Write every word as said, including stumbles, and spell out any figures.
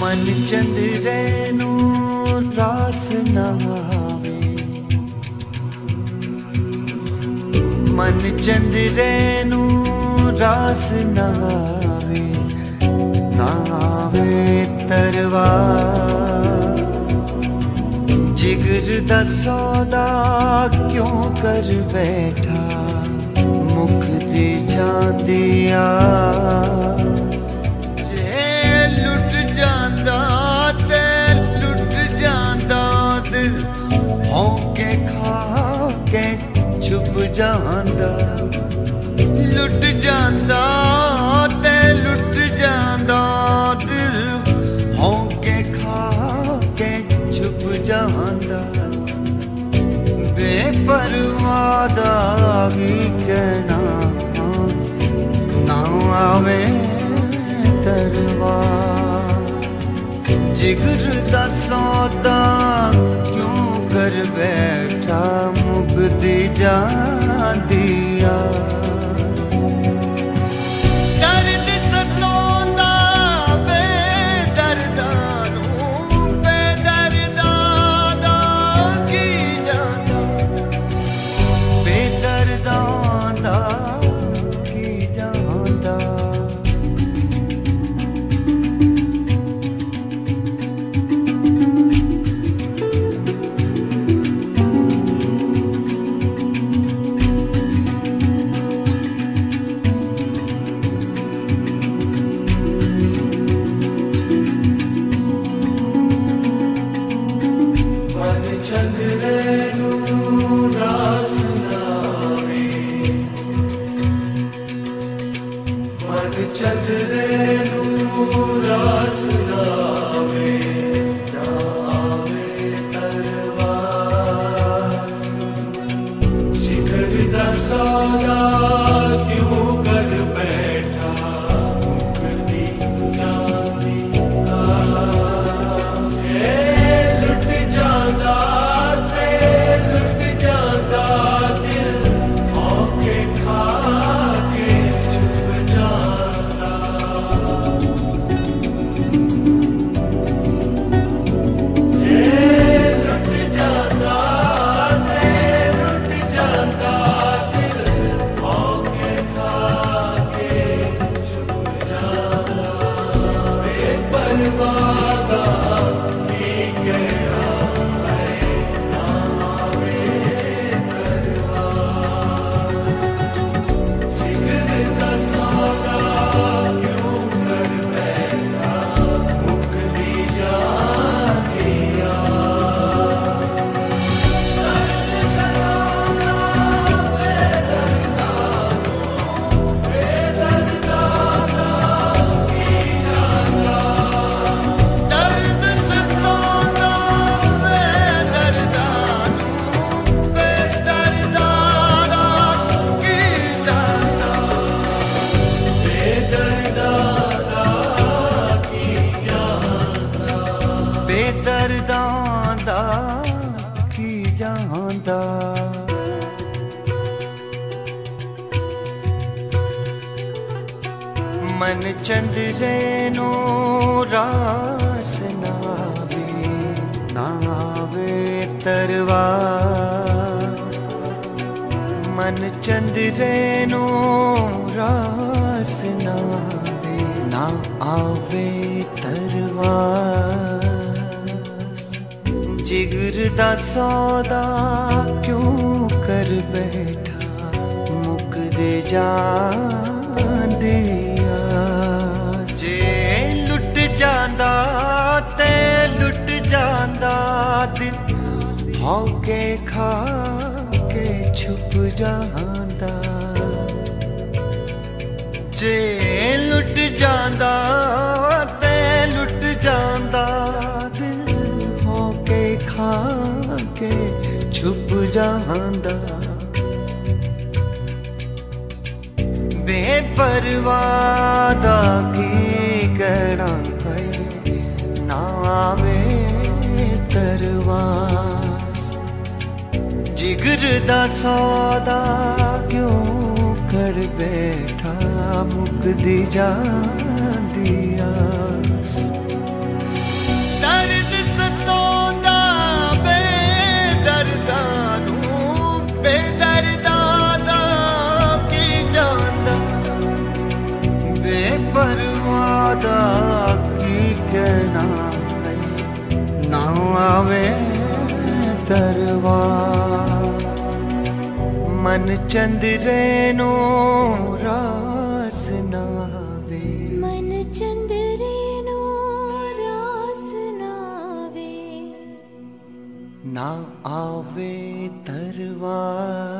मन चंद्रे नू रास ना आवे, मन चंद्रे नू रास ना आवे, ना आवे तरवार। जिगर दा सौदा क्यों कर बैठा, मुख दी जांदी आस। जे लुट जांदा ते लुट जांदा दिल, होके खा के छुप जांदा। लुट जांदा ते लुट जांदा दिल, होके खा के छुप जांदा। बेपरवाह दा भी कहना ना आवे तरवार। जिगर दा सौदा क्यों कर बैठा, मुकदी जांदी आस। चंद्रे नू रास ना आवे, ना आवे तरवार। जिगर दा सौदा क्यों कर बैठा, मुकदी जांदी आस। लुट जांदा ते लुट जांदा दिल, होके खा के छुप जांदा। बेदर्दां दा की जांदा। मन चंद्रे नू रास ना आवे, ना आवे तरवार। मन चंद्रे नू रास ना आवे, ना आवे तरवार। जिगर दा सौदा क्यों कर बैठा, मुकदे जांदी आस। जे लुट जांदा ते लुट जांदा दिल, होके खा के छुप जांदा। जे लुट जांदा ते लुट जांदा दिल, होके खा के छुप जांदा। बेपरवाह दा की कहना है, ना आवे तरवार। जिगर दा सौदा क्यों कर बैठा, मुकदी जांदी आस। मन चंद्रे नो रास नावे, मन चंद्रे नो रास नावे, ना आवे तरवार